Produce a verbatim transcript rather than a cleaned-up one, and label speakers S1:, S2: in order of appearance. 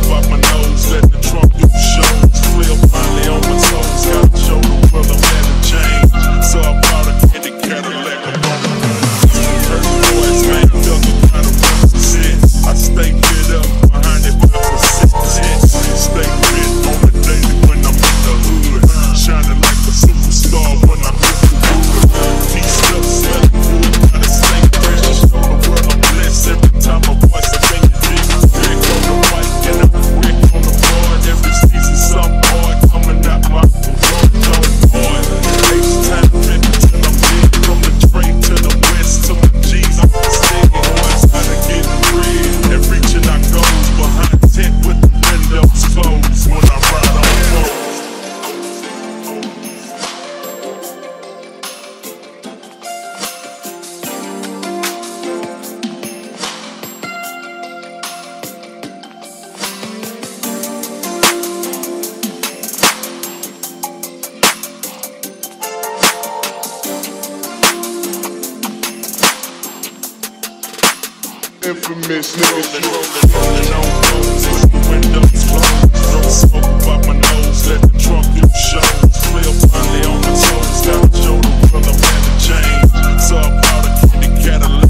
S1: up out my nose, let the trunk do the shows. Flip finally on my toes, gotta show the world I'm at a change. So I bought a candy Cadillac, I'm on the East boys, man, felt the kind of represent. I stay lit up behind it, five percent hits. Stay lit on the daily when I'm in the hood, shining like a superstar when I'm in the hood. Pieced up, selling food, gotta stay fresh. Show the world I'm blessed every time I voice a thing. Rick on the mic and I'm Rick on the board. Every season some boy coming out my road, no boy. H-time ripping till I'm big, from the train to the west to the G's. I'm staying once how to get bread and reaching our goals behind tent with the windows closed when I ride on road. Infamous niggas rolling, rolling on roads with the windows closed. No smoke about my nose, let the trunk do the shows. Flip finally on my toes, gotta show the world I'm at a change. So I bought a candy Cadillac.